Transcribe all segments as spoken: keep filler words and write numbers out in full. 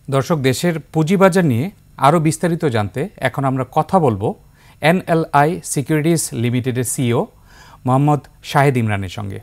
দর্শক, দেশের পুঁজিবাজার নিয়ে আরও বিস্তারিত জানতে এখন আমরা কথা বলবো এনএলআই সিকিউরিটিজ লিমিটেডের সিইও মোহাম্মদ শাহেদ ইমরানের সঙ্গে।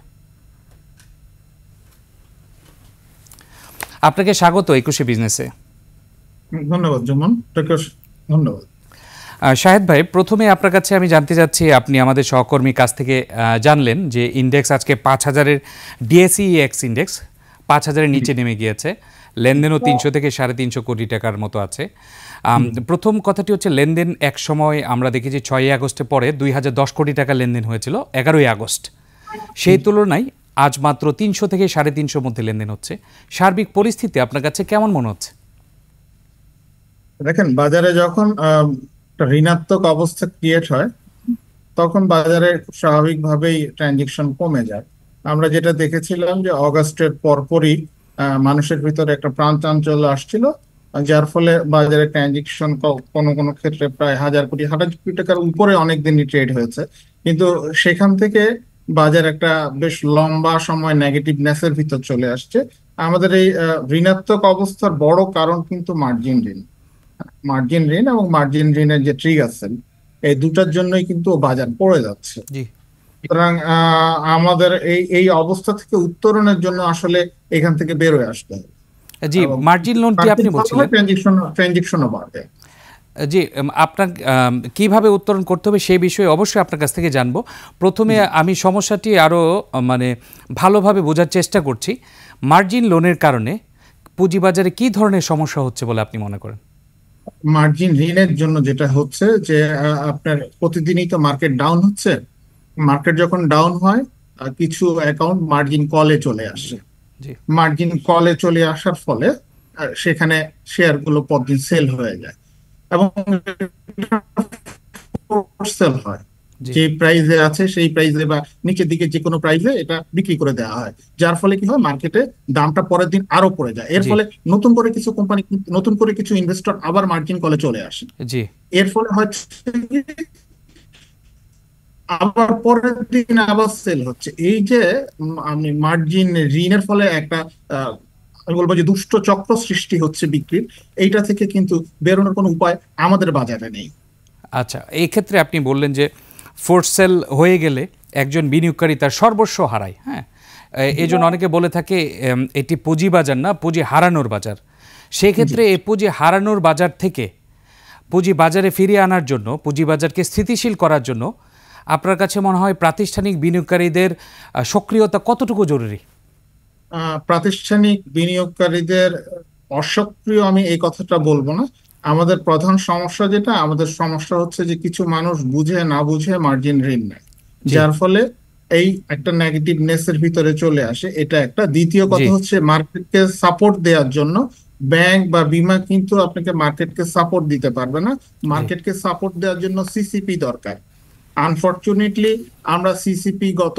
আপনাকে স্বাগত একুশে বিজনেসে। ধন্যবাদ জুমন, ধন্যবাদ। শাহেদ ভাই, প্রথমে আপনার কাছে আমি জানতে চাচ্ছি, আপনি আমাদের সহকর্মীর কাছ থেকে জানলেন যে ইন্ডেক্স আজকে পাঁচ হাজারের ডিএসইএক্স ইন্ডেক্স পাঁচ হাজারের নিচে নেমে গিয়েছে, লেনদেনও তিনশো থেকে সাড়ে তিনশো কোটি টাকার মতো আছে। প্রথম কথাটি হচ্ছে, লেনদেন এক সময় আমরা দেখেছি ছয়ই আগস্টের পরে দুই হাজার দশ কোটি টাকা লেনদেন হয়েছিল এগারোই আগস্ট, সেই তুলনায় আজ মাত্র তিনশো থেকে সাড়ে তিনশোর মধ্যে লেনদেন হচ্ছে। সার্বিক পরিস্থিতি আপনার কাছে কেমন মনে হচ্ছে? দেখেন, বাজারে যখন ঋণাত্মক অবস্থা ক্রিয়েট হয় তখন বাজারে স্বাভাবিকভাবেই ট্রানজেকশন কমে যায়। আমরা যেটা দেখেছিলাম যে অগাস্টের পরপরই মানুষের ভিতরে একটা প্রাণ চাঞ্চল্য আসছিল, যার ফলে বাজারে ট্রানজেকশন কোনো কোনো ক্ষেত্রে প্রায় হাজার কোটি হাজার কোটি টাকার উপরে অনেকদিনই ট্রেড হয়েছে। কিন্তু সেখান থেকে বাজার একটা বেশ লম্বা সময় নেগেটিভনেসের ভিতর চলে আসছে। আমাদের এই ঋণাত্মক অবস্থার বড় কারণ কিন্তু মার্জিন ঋণ মার্জিন ঋণ এবং মার্জিন ঋণের যে ট্রিগার সেল, এই দুটার জন্যই কিন্তু বাজার পড়ে যাচ্ছে। সুতরাং আমাদের এই এই অবস্থা থেকে উত্তরণের জন্য আসলে এখান থেকে বের হয়ে আসতে হবে। জি, মার্জিন লোনটি আপনি বলছিলেন ট্রানজেকশন ট্রানজেকশনও বাড়বে। জি, আপনার কিভাবে উত্তরণ করতে হবে সেই বিষয়ে অবশ্যই আপনার কাছ থেকে জানবো। প্রথমে আমি সমস্যাটি আরও মানে ভালোভাবে বোঝার চেষ্টা করছি। মার্জিন লোনের কারণে পুঁজিবাজারে কি ধরনের সমস্যা হচ্ছে বলে আপনি মনে করেন? মার্জিন ঋণের জন্য যেটা হচ্ছে যে আপনার প্রতিদিনই তো মার্কেট ডাউন হচ্ছে। মার্কেট যখন ডাউন হয় কিছু অ্যাকাউন্ট মার্জিন কলে চলে আসে। মার্জিন কলে চলে আসার ফলে সেখানে শেয়ারগুলো পরদিন সেল হয়ে যায় এবং সেল হয়, যে প্রাইসে আছে সেই প্রাইসে বা নিচের দিকে যে কোনো প্রাইসে এটা বিক্রি করে দেওয়া হয়, যার ফলে কি হয়, মার্কেটে দামটা পরের দিন আরো পড়ে যায়। এর ফলে নতুন করে কিছু কোম্পানি, নতুন করে কিছু ইনভেস্টর আবার মার্জিন কলে চলে আসে। এর ফলে হচ্ছে আবার পরের দিন আবার সেল হচ্ছে। এই যে আমি মার্জিন ঋণের ফলে একটা আমি বলবো যে দুষ্ট চক্র সৃষ্টি হচ্ছে বিক্রির, এইটা থেকে কিন্তু বেরোনোর কোনো উপায় আমাদের বাজারে নেই। আচ্ছা, এই ক্ষেত্রে আপনি বললেন যে ফোর্স সেল হয়ে গেলে একজন বিনিয়োগকারী তার সর্বস্ব হারায়। হ্যাঁ, এই জন্য অনেকে বলে থাকে এটি পুঁজি বাজার না, পুঁজি হারানোর বাজার। সেক্ষেত্রে এই পুঁজি হারানোর বাজার থেকে পুঁজি বাজারে ফিরিয়ে আনার জন্য, পুঁজি বাজারকে স্থিতিশীল করার জন্য আপনার কাছে মনে হয় প্রাতিষ্ঠানিক বিনিয়োগকারীদের সক্রিয়তা কতটুকু জরুরি? প্রাতিষ্ঠানিক বিনিয়োগকারীদের অসক্রিয় আমি এই কথাটা বলবো না। আমাদের প্রধান সমস্যা যেটা, আমাদের সমস্যা হচ্ছে যে কিছু মানুষ বুঝে না বুঝে মার্জিন ঋণ নেয়, যার ফলে এই একটা নেগেটিভনেসের ভিতরে চলে আসে। এটা একটা। দ্বিতীয় কথা হচ্ছে, মার্কেটকে সাপোর্ট দেওয়ার জন্য ব্যাংক বা বিমা কিন্তু আপনাকে মার্কেটকে সাপোর্ট দিতে পারবে না। মার্কেটকে সাপোর্ট দেওয়ার জন্য সিসিপি দরকার। আনফরচুনেটলি আমরা সিসিপি গত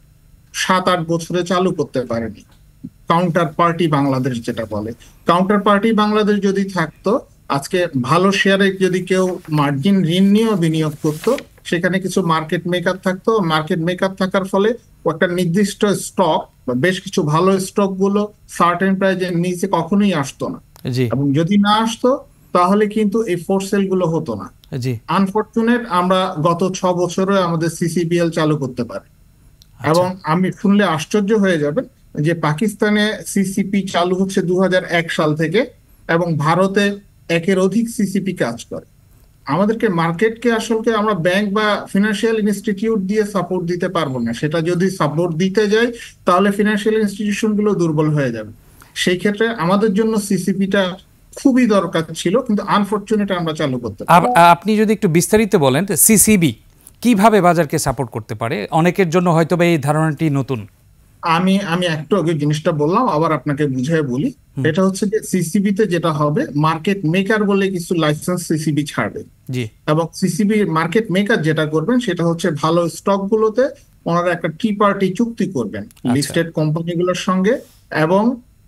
সাত আট বছরে চালু করতে পারিনি। কাউন্টার পার্টি বাংলাদেশ যেটা বলে, কাউন্টার পার্টি বাংলাদেশ যদি থাকতো, আজকে ভালো শেয়ারে যদি কেউ মার্জিন ঋণ নিয়েও বিনিয়োগ করতো, সেখানে কিছু মার্কেট মেকার থাকতো। মার্কেট মেকার থাকার ফলে একটা নির্দিষ্ট স্টক বা বেশ কিছু ভালো স্টক গুলো সার্টেন প্রাইজের নিচে কখনোই আসতো না, এবং যদি না আসতো তাহলে কিন্তু এই ফোর্স সেল গুলো হতো না। আনফরচুনেট আমরা গত ছ বছরে আমাদের সিসিবিএল চালু করতে পারি, এবং আমি শুনলে আশ্চর্য হয়ে যাবেন যে পাকিস্তানে সিসিপি চালু হচ্ছে দু হাজার এক সাল থেকে, এবং ভারতে একের অধিক সিসিপি কাজ করে। আমাদেরকে মার্কেটকে আসলে আমরা ব্যাংক বা ফিনান্সিয়াল ইনস্টিটিউট দিয়ে সাপোর্ট দিতে পারবো না। সেটা যদি সাপোর্ট দিতে যাই তাহলে ফিনান্সিয়াল ইনস্টিটিউশন গুলো দুর্বল হয়ে যাবে। সেই ক্ষেত্রে আমাদের জন্য সিসিপিটা খুবই দরকার ছিল, কিন্তু আনফরচুনেট আমরা চালু করতে পারি। আপনি যদি একটু বিস্তারিত বলেন সিসিবি কিভাবে বাজারকে সাপোর্ট করতে পারে, অনেকের জন্য হয়তো এই ধারণাটি নতুন। আমি আমি একটু আগে জিনিসটা বললাম, আবার আপনাকে বুঝিয়ে বলি। এটা হচ্ছে যে সিসিবি তে যেটা হবে, মার্কেট মেকার বলে কিছু লাইসেন্স সিসিবি ছাড়বে, এবং সিসিবি মার্কেট মেকার যেটা করবেন সেটা হচ্ছে ভালো স্টক গুলোতে ওনারা একটা টি পার্টি চুক্তি করবেন লিস্টেড কোম্পানিগুলোর সঙ্গে, এবং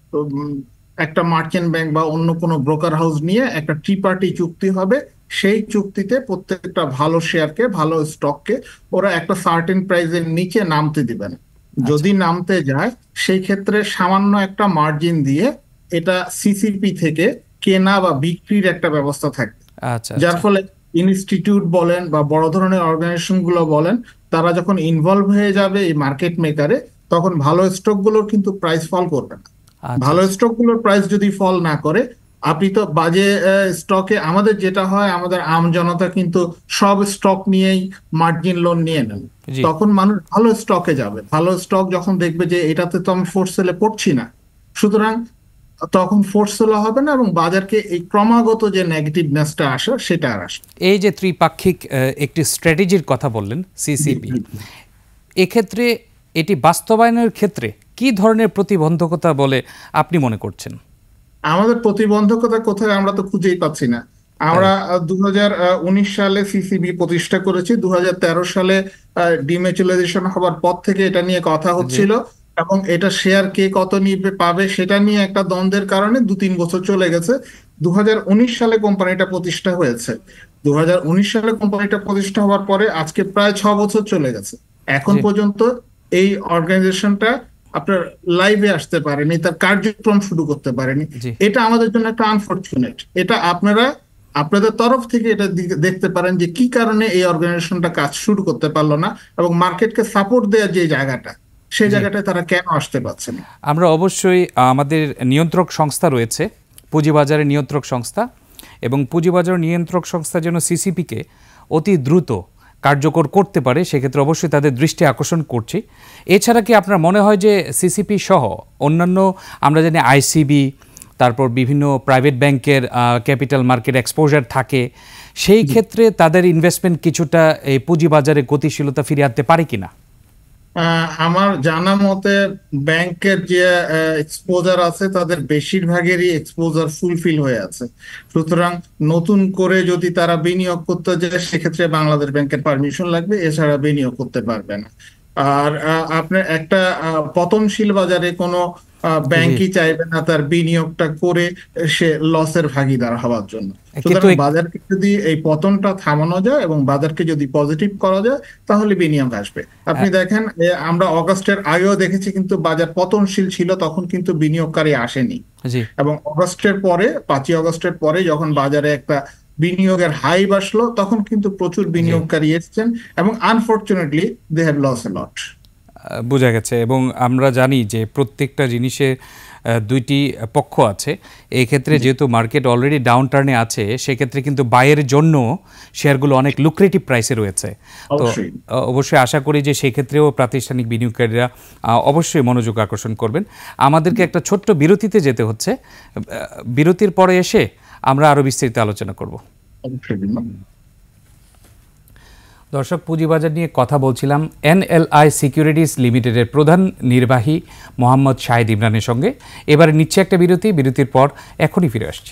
একটা মার্চেন্ট ব্যাংক বা অন্য কোনো ব্রোকার হাউস নিয়ে একটা টি পার্টি চুক্তি হবে। সেই চুক্তিতে প্রত্যেকটা ভালো শেয়ারকে, ভালো স্টককে ওরা একটা সার্টেন প্রাইসের নিচে নামতে দিবেন। যদি নামতে যায় সেই ক্ষেত্রে সামান্য একটা মার্জিন দিয়ে এটা সিসিপি থেকে কেনা বা বিক্রির একটা ব্যবস্থা থাকবে, আচ্ছা যার আচ্ছা ফলে ইনস্টিটিউট বলেন বা বড় ধরনের অর্গানাইজেশন গুলো বলেন, তারা যখন ইনভলভ হয়ে যাবে এই মার্কেট মেকারে, তখন ভালো স্টক গুলোর কিন্তু প্রাইস ফল করবে না। আচ্ছা ভালো আচ্ছা স্টক গুলোর প্রাইস যদি ফল না করে, আপনি তো বাজে স্টকে, আমাদের যেটা হয়, আমাদের আম জনতা কিন্তু সব স্টক নিয়েই মার্জিন লোন নিয়ে নেন। জি তখন মানুষ ভালো স্টকে যাবে, ভালো স্টক যখন দেখবে যে এটাতে তো আমি ফোর্স সেলে পড়ছি না, সুতরাং তখন ফোর্স সেল হবে না এবং বাজারকে এই ক্রমাগত যে নেগেটিভনেসটা আসে সেটা আর আসে। এই যে ত্রিপাক্ষিক আহ, একটি স্ট্র্যাটেজির কথা বললেন সিসিপি, এক্ষেত্রে এটি বাস্তবায়নের ক্ষেত্রে কি ধরনের প্রতিবন্ধকতা বলে আপনি মনে করছেন? আমাদের প্রতিবন্ধকতা কোথায় আমরা তো খুঁজেই পাচ্ছি না। আমরা দু হাজার উনিশ সালে সিসিবি প্রতিষ্ঠা করেছি, দু হাজার তেরো সালে ডিম্যাচুরালাইজেশন হবার পর থেকে এটা নিয়ে কথা জি হচ্ছিল, এবং এটা শেয়ার কে কত নিবে পাবে সেটা নিয়ে একটা দ্বন্দ্বের কারণে দু তিন বছর চলে গেছে। দু হাজার উনিশ সালে কোম্পানিটা প্রতিষ্ঠা হয়েছে। দু হাজার উনিশ সালে কোম্পানিটা প্রতিষ্ঠা হওয়ার পরে আজকে প্রায় ছ বছর চলে গেছে, এখন জি পর্যন্ত এই অর্গানাইজেশনটা আপনার লাইভে আসতে পারেনি, তার কার্যক্রম শুরু করতে পারেনি। জি এটা আমাদের জন্য একটা আনফরচুনেট। এটা আপনারা আপনাদের তরফ থেকে এটা দিকে- দেখতে পারেন যে কি কারণে এই অর্গানাইজেশনটা কাজ শুরু করতে পারলো না, এবং মার্কেটকে সাপোর্ট দেওয়ার যে জায়গাটা, সেই জি জায়গাটায় তারা কেন আসতে পারছে না। আমরা অবশ্যই আমাদের নিয়ন্ত্রক সংস্থা রয়েছে, পুঁজিবাজারের নিয়ন্ত্রক সংস্থা, এবং পুঁজিবাজার নিয়ন্ত্রক সংস্থা যেন সিসিপিকে অতি দ্রুত কার্যকর করতে পারে সেক্ষেত্রে অবশ্যই তাদের দৃষ্টি আকর্ষণ করছি। এছাড়া কি আপনার মনে হয় যে সিসিপি সহ অন্যান্য, আমরা জানি আইসিবি, তারপর বিভিন্ন প্রাইভেট ব্যাংকের ক্যাপিটাল মার্কেট এক্সপোজার থাকে, সেই ক্ষেত্রে তাদের ইনভেস্টমেন্ট কিছুটা এই পুঁজিবাজারে গতিশীলতা ফিরিয়ে আনতে পারে কিনা? আহ, আমার জানা মতে ব্যাংকের যে এক্সপোজার আছে তাদের বেশিরভাগেরই এক্সপোজার ফুলফিল হয়ে আছে, সুতরাং নতুন করে যদি তারা বিনিয়োগ করতে যায় সেক্ষেত্রে বাংলাদেশ ব্যাংকের পারমিশন লাগবে, এছাড়া বিনিয়োগ করতে পারবে না। আর আহ, আপনার একটা আহ, পতনশীল বাজারে কোনো আহ, জি ব্যাংকই চাইবে না তার বিনিয়োগটা করে সে লসের ভাগিদার হওয়ার জন্য। কিন্তু সুতরাং এক- বাজারকে যদি এই পতনটা থামানো যায় এবং বাজারকে যদি পজিটিভ করা যায়, তাহলে বিনিয়োগ আসবে। আপনি দেখেন, এ, আমরা অগস্টের আগেও দেখেছি কিন্তু বাজার পতনশীল ছিল, তখন কিন্তু বিনিয়োগকারী আসেনি। জি এবং অগস্টের পরে, পাঁচই অগস্টের পরে যখন বাজারে একটা বিনিয়োগের হাই আসলো, তখন কিন্তু প্রচুর জি বিনিয়োগকারী এসেছেন, এবং unfortunately they have loss a lot. Ah, বোঝা গেছে। এবং আমরা জানি যে প্রত্যেকটা জিনিসে আহ, দুইটি পক্ষ আছে। এই ক্ষেত্রে যেহেতু মার্কেট অলরেডি ডাউন টার্নে আছে, সেক্ষেত্রে কিন্তু বাইয়ের জন্য শেয়ারগুলো অনেক লুক্রেটিভ প্রাইসে রয়েছে। তো অবশ্যই। আহ, অবশ্যই আশা করি যে সেই ক্ষেত্রেও প্রাতিষ্ঠানিক বিনিয়োগকারীরা আহ, অবশ্যই মনোযোগ আকর্ষণ করবেন। আমাদেরকে একটা ছোট্ট বিরতিতে যেতে হচ্ছে, আহ, বিরতির পরে এসে আমরা আরও বিস্তারিত আলোচনা করব। অবশ্যই। দর্শক, পুঁজিবাজার নিয়ে কথা বলছিলাম এনএলআই সিকিউরিটিজ লিমিটেডের প্রধান নির্বাহী মোহাম্মদ শাহিদ ইমরানের সঙ্গে। এবারে নিচ্ছে একটা বিরতি, বিরতির পর এখনই ফিরে আসছি।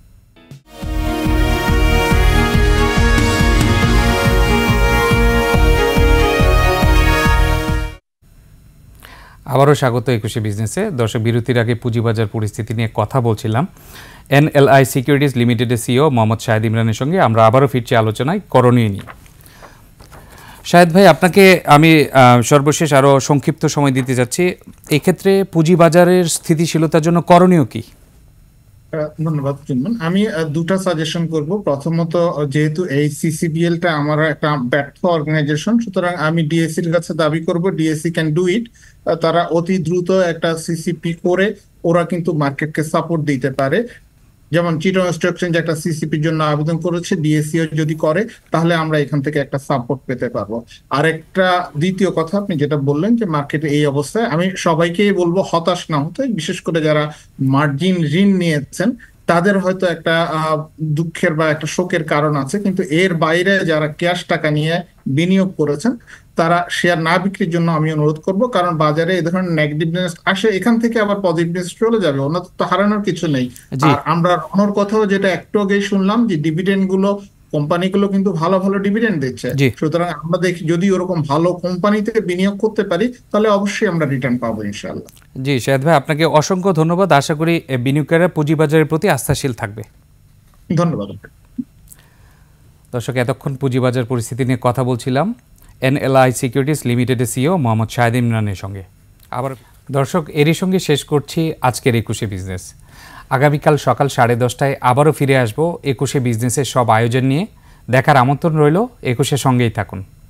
আবারও স্বাগত একুশে বিজনেসে। দর্শক, বিরতির আগে পুঁজিবাজার পরিস্থিতি নিয়ে কথা বলছিলাম এনএলআই সিকিউরিটিজ লিমিটেডের সিইও মোহাম্মদ শাহিদ ইমরানের সঙ্গে। আমরা আবারও ফিরছি আলোচনায় করণীয় নিয়ে। শাহেদ ভাই, আপনাকে আমি সর্বশেষ আরও সংক্ষিপ্ত সময় দিতে যাচ্ছি। এক্ষেত্রে পুঁজিবাজারের স্থিতিশীলতার জন্য করণীয় কি? ধন্যবাদ চুম্বন। আমি আহ, দুটা সাজেশন করব। প্রথমত, যেহেতু এই সিসিবিএলটা আমার একটা ব্যর্থ অর্গানাইজেশন, সুতরাং আমি ডিএসসির কাছে দাবি করব ডিএসসি ক্যান ডু ইট। তারা অতি দ্রুত একটা সিসিপি করে ওরা কিন্তু মার্কেটকে সাপোর্ট দিতে পারে। যেমন চিটং স্টক এক্সচেঞ্জ একটা সিসিপির জন্য আবেদন করেছে, ডিএসসিও যদি করে তাহলে আমরা এখান থেকে একটা সাপোর্ট পেতে পারবো। আর একটা দ্বিতীয় কথা, আপনি যেটা বললেন যে মার্কেটে এই অবস্থায়, আমি সবাইকেই বলবো হতাশ না হতে, বিশেষ করে যারা মার্জিন ঋণ নিয়েছেন তাদের হয়তো একটা আহ, দুঃখের বা একটা শোকের কারণ আছে, কিন্তু এর বাইরে যারা ক্যাশ টাকা নিয়ে বিনিয়োগ করেছেন তারা শেয়ার না বিক্রির জন্য আমি অনুরোধ করব, কারণ বাজারে এই ধরনের নেগেটিভনেস আসে, এখান থেকে আবার পজিটিভনেস চলে যাবে, ওনাদের তো হারানোর কিছু নেই। জি আর আমরা অনর কথাও যেটা একটু আগেই শুনলাম যে ডিভিডেন্ড গুলো, কোম্পানিগুলো কিন্তু ভালো ভালো ডিভিডেন্ড দিচ্ছে, জি সুতরাং আমরা দেখি যদি ওরকম ভালো কোম্পানিতে বিনিয়োগ করতে পারি তাহলে অবশ্যই আমরা রিটার্ন পাবো ইনশাআল্লাহ। জি শাহেদ ভাই, আপনাকে অসংখ্য ধন্যবাদ। আশা করি বিনিয়োগকারীরা পুঁজিবাজারের প্রতি আস্থাশীল থাকবে। ধন্যবাদ। দর্শক, এতক্ষণ পুঁজিবাজার পরিস্থিতি নিয়ে কথা বলছিলাম এনএলআই সিকিউরিটিজ লিমিটেডের সিইও মোহাম্মদ শাহিদ ইমরানের সঙ্গে। আবার দর্শক, এরই সঙ্গে শেষ করছি আজকের একুশে বিজনেস। আগামীকাল সকাল সাড়ে দশটায় আবারও ফিরে আসবো একুশে বিজনেসের সব আয়োজন নিয়ে। দেখার আমন্ত্রণ রইল, একুশের সঙ্গেই থাকুন।